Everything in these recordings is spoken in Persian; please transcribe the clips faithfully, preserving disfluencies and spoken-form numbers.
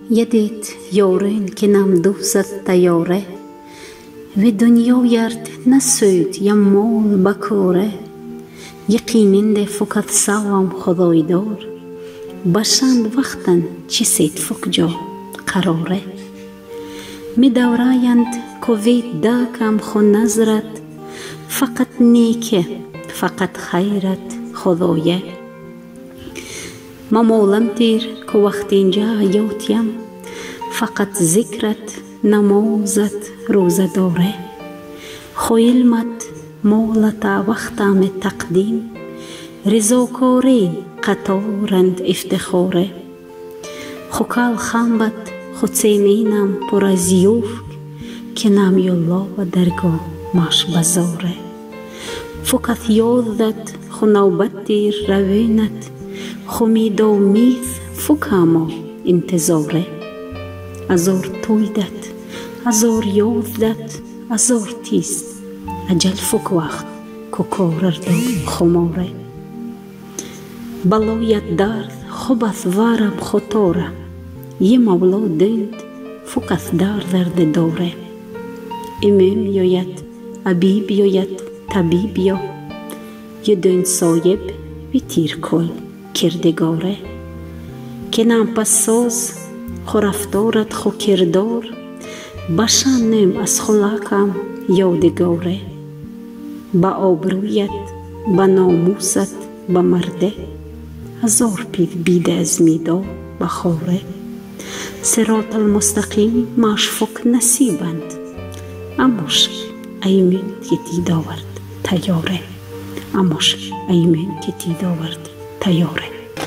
یدید یارین که نام دوست تیاره و دنیا یارد نسود یا مال بکاره یقیننده فقط سوام خدای دار باشند وقتن چی سید فق جا قراره می دورایند کوید داکم خو نظرت فقط نیکه فقط خیرت خدایه ما مولم تیر که وقت اینجا یوتیم فقط ذکرت نمازت روزه داره خو علمت مولتا وقتم تقدیم رضاکاری قطارند افتخاره خو کال خامبت خود سیمینم پر از یوفک که نامی الله و درگاه ماش بزاره فقط یادت خو نوبت دیر روینت خو مید و مید فکاما انتظاره ازار تویدت ازار یادت ازار تیست اجل فک وقت که کارر دار خماره بلایت درد خوبت وارم خطاره یه مولا دند فقط در درد داره امام یاید عبیب یاید طبیب یا یه دند صایب و تیر کل کردگاره که نام پس ساز خو رفتارت خو کردار باشنم از خلاکم یادگاره با آبرویت با ناموست با مرده هزار پید بیده از میدا بخوره صراط المستقیم ماش فک نصیبند اماش ایمین که تی داورد تیاره اماش ایمین که تی داورد تیاره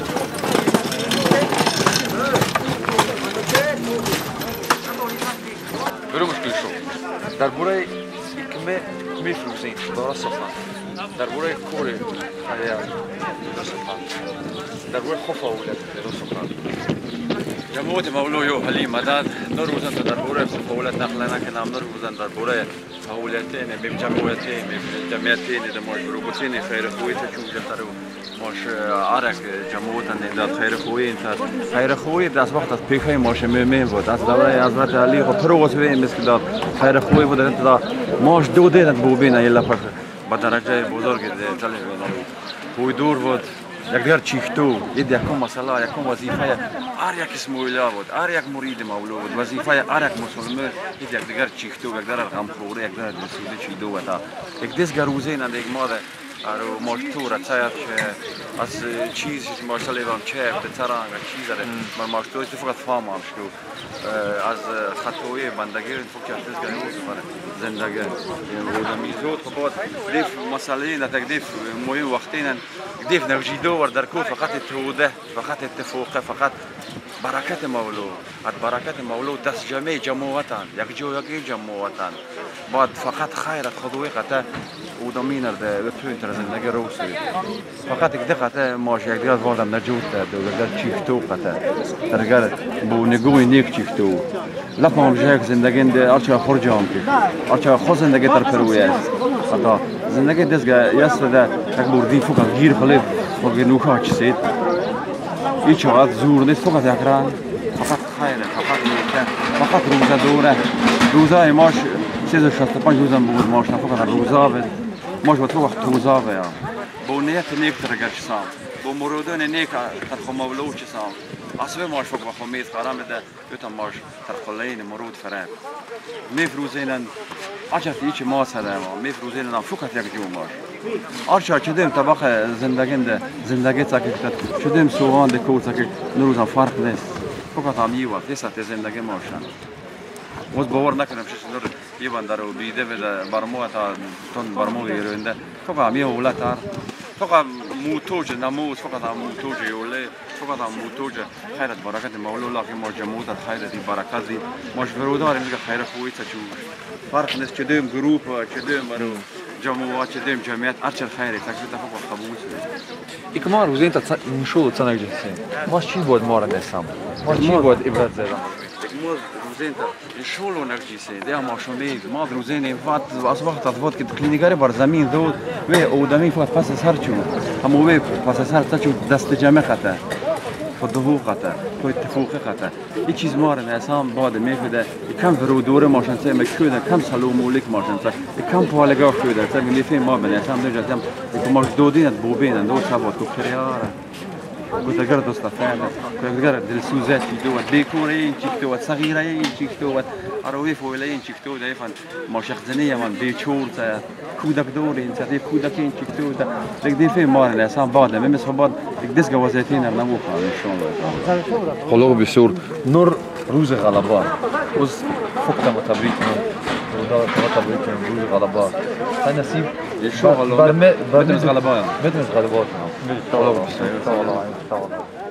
برو مشکل شو در بوره ایکمه میفروزین داره سخن در بوره کوره حیات سخن در بوره خوف اولاد در سخن جمعیت مولوی و حلیم مدد نروزن در بوره خوف اولاد نقل نکنم نروزن در بوره اولادین میم جمعیتین میم جمعیتین در ماش روبوتین خیر خویت چون جترو ماش عرق جمعیت نداد خیر خوی انتر خیر خوی دست وقت از پیکای ماش میم بود از دوره حضرت علی خو پروس وی مثل داد خیر خوی بود در ماش دو دیدن بوبینا یلا پر با درجه بزرگ جلی خوی دور بود یک دیگر چیختو یک یکم مسئله یکم وظیفه هر یک اسم اولا بود هر یک مرید مولود بود وظیفه هر یک مسلمان یک دیگر چیختو یک دیگر غم خوره یک دیگر رسوله چیدو و تا یک دیگر روزه نه یک ماده ارو ماشتور اتساعت که از چیزی که ماشاءالله هم چه بتران و چیز داره من ماشتور فقط فهم هم شو از خطوی بندگی فکر دیگر روز بره زندگی و میزود خود دیف مسئله نه تک دیف مهم وقتی نه دیف نوجیدو ور در کو فقط توده فقط اتفاق فقط برکت مولود از برکت مولود دست جمعی جماعتان یک جو یک جماعتان بعد فقط خیرت خدوی قطع و دامینر ده تو انتر زندگی روسی فقط یک دقیقه ماش یک دیگر وادم نجوت ده و یک چیفتو قطع ترگرد بو نگوی نیک چیفتو لپام جاک زندگی ده آرچه خورجام که آرچه خود زندگی تر پرویه قطع زندگی دستگاه یست ده یک بردی فقط گیر خلیب فقط نوکا چیزید هیچ وقت زور نیست فقط یک راه فقط خیره فقط نیکه فقط روزه دوره روزه ماش سیز و شست پنج روزم بود ماش فقط روزه بید ماش با تو وقت روزه بید با نیت نیک ترگر چسام با مرودان نیک ترخو مولو چسام اصلا ماش فقط خو میز خرام بده یوتا ماش ترخلین مرود فرد میفروزینن عجب هیچ ماس هده ما میفروزینن فقط یک جو ماش آرچه چدیم طبق زندگی ده زندگی تاکید چدیم سوان ده کور تاکید نروزم فرق نیست فقط هم یه وقت نیست زندگی ماشن وز باور نکنم شش نور یه بندر و بیده بده برمو تا تون برمو گیرنده فقط هم یه اولاد تر فقط موتوج نموز فقط هم موتوج یوله فقط هم موتوج خیرت برکت مولو لاقی ما جمعیت خیرت دی برکت دی ماش برودار میگه خیر خوبی تجو فرق نیست چدیم گروپ چدیم برو جمعیت چدیم جمعیت ارچه خیره تجربه فقط قبول شد ایکمار روزین تا نشود تنگ جنسی ماش چی بود مارا نسام ماش چی بود ابراز زدن ایکمار روزین تا شلو نرجیسه ده ماشومی ما روزین وقت از وقت از وقت که کلینیکاری بر زمین دود و اودمی فقط پس سر چون همو و پس سر تا چون دست جمع خطه خود حقوقته خود اتفاقته این چیز ما رو نسام بعد میفته کم فرو دوره ماشین سه مکشوده کم سلام مولیک ماشین سه کم پالگاه شده تا لیفی ما بنسام نجاتم که ما دودینت بوبین دو شبات کو کریاره قلت اگر دوست فعلا قلت اگر دل سوزات دوت ديكورين تشيكتوات صغيرين تشيكتوات ارويف ولاين تشيكتو دايفن ما شخزنيه من بيچور تا كودك دورين تا كودكين تشيكتو دا دك دي في مار الانسان بعد ما مس بعد دس جوازاتين نمو ان شاء الله خلق بسور نور روز غلبان روز فكت متبريك ودار متبريك روز غلبان انا نسيب ان شاء الله برمه بدمز غلبان بدمز غلبان ان شاء الله ان شاء الله